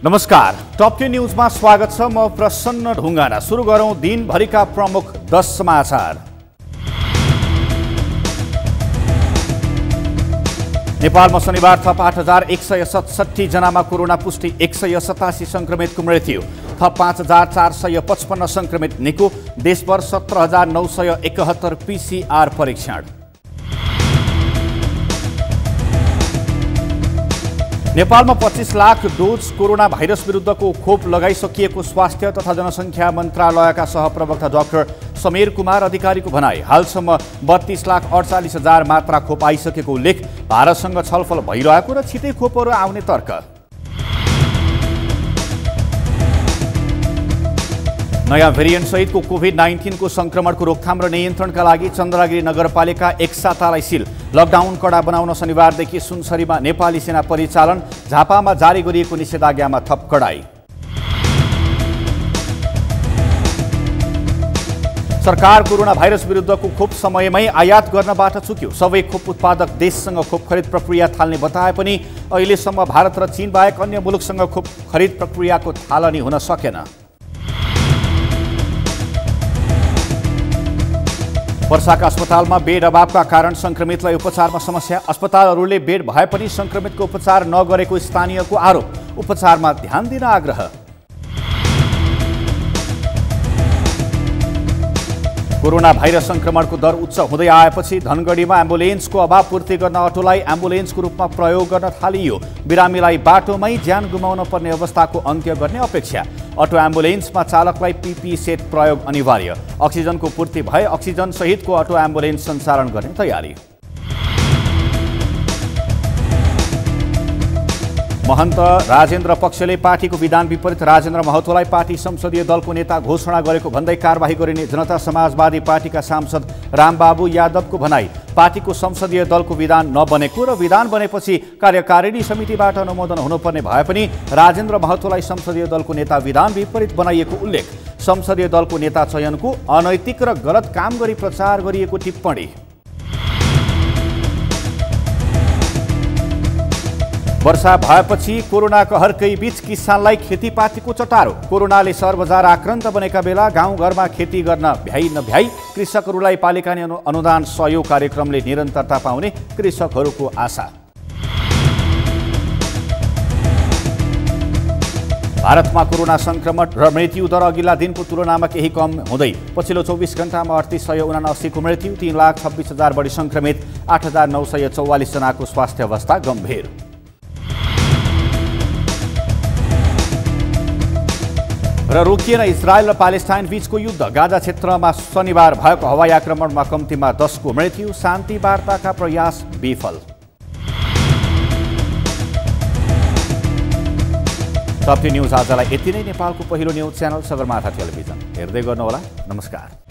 नमस्कार, टप 10 न्यूजमा स्वागत छ। म प्रसन्न ढुङ्गाना। सुरु गरौँ दिनभरिका प्रमुख 10 समाचार। नेपालमा शनिबार थप 8167 जनामा कोरोना पुष्टि, 187 संक्रमितको मृत्यु, थप 5455 संक्रमित निको। देशभर 17971 PCR परीक्षण। नेपालमा 25 लाख डोज कोरोना भाइरस विरुद्धको खोप लगाइसकिएको स्वास्थ्य तथा जनसङ्ख्या मन्त्रालयका सहप्रवक्ता डाक्टर समीर कुमार अधिकारीको भनाई। हालसम्म 32,48,000 मात्रा खोप आइसकेको उल्लेख। भारतसँग छलफल भइरहेको र छिटै खोपहरू आउने तर्क। नयाँ भेरिएन्ट सहितको कोभिड-19 को संक्रमणको रोकथाम र नियन्त्रणका लागि चन्द्रगिरी नगरपालिका एकसातालाई सिल। लकडाउन कडा बनाउन शनिबारदेखि सुनसरीमा नेपाली सेना परिचालन। झापामा जारी गरिएको निषेधाज्ञामा थप कडाई। सरकार कोरोना भाइरस विरुद्धको खोप समयमै आयात गर्नबाट चुक्यो। सबै खोप उत्पादक देशसँग खोप खरिद प्रक्रिया थाल्ने बताए पनि अहिलेसम्म भारत र चीन बाहेक अन्य मुलुकसँग खोप खरिद प्रक्रियाको थालनी हुन सकेन। वर्षाका अस्पतालमा बेड अभावका कारण संक्रमितलाई उपचारमा समस्या। अस्पतालहरूले बेड भए पनि संक्रमितको उपचार नगरेको स्थानीयको आरोप। उपचारमा ध्यान दिन आग्रह। कोरोना भाइरस संक्रमणको दर उच्च हुँदै आएपछि धनगढीमा एम्बुलेन्सको अभाव पूर्ति गर्न अटोलाई एम्बुलेन्सको रूपमा प्रयोग गर्न थालियो। बिरामीलाई बाटोमै ज्यान गुमाउन पर्ने अवस्थाको अन्त्य गर्ने अपेक्षा। अटो एम्बुलेन्समा चालकलाई पिपी सेट प्रयोग अनिवार्य। अक्सिजनको पूर्ति भए अक्सिजन सहितको अटो एम्बुलेन्स सञ्चालन गर्ने तयारी। महन्त राजेन्द्र पक्षले पार्टीको विधान विपरीत राजेन्द्र महतोलाई पार्टी संसदीय दलको नेता घोषणा गरेको भन्दै कारबाही गरिने जनता समाजवादी पार्टीका सांसद रामबाबु यादवको भनाई। पार्टीको संसदीय दलको विधान नबनेको र विधान बनेपछि कार्यकारिणी समितिबाट अनुमोदन हुनुपर्ने भए पनि राजेन्द्र महतोलाई संसदीय दलको नेता विधान विपरीत बनाइएको उल्लेख। संसदीय दलको नेता चयनको अनैतिक र गलत काम गरी प्रचार गरिएको टिप्पणी। वर्षा भएपछि कोरोना कहरकै बीच किसानलाई खेतीपातीको चटारो। कोरोनाले सहर बजार आक्रान्त बनेका बेला गाउँघरमा खेती गर्न भ्याइ नभ्याइ कृषकहरूलाई पालिकाले अनुदान सहयोग कार्यक्रमले निरन्तरता पाउने कृषकहरूको आशा। भारतमा कोरोना संक्रमण र मृत्यु दर अघिल्ला दिनको तुलनामा केही कम हुँदै पछिल्लो 24 घण्टामा 3879 को मृत्यु, 3,26,000 बढी संक्रमित, 8,944 जनाको स्वास्थ्य अवस्था गम्भीर। र रोकिएन इजरायल र प्यालेस्टाइन बीचको युद्ध। गाजा क्षेत्रमा शनिबार भएको हवाई आक्रमणमा कम्तीमा 10 को मृत्यु, शान्ति वार्ताका प्रयास विफल। टप 10 न्यूज आजलाई यति नै। नेपालको पहिलो न्यूज च्यानल सगरमाथा टेलिभिजन हेर्दै गर्नुहोला। नमस्कार।